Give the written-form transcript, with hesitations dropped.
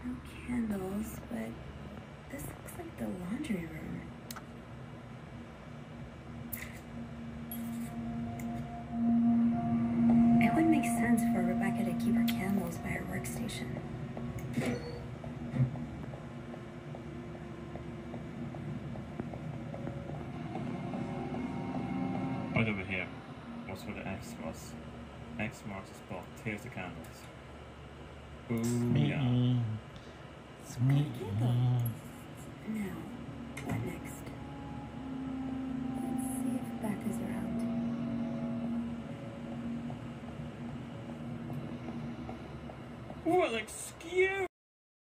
No candles, but this looks like the laundry room. It would make sense for Rebecca to keep her candles by her workstation. Right over here. What's where the X was? X marks the spot. Here's the candles. Ooh, yeah. It's me. Now, what next? Let's see if Becca's around. Well, excuse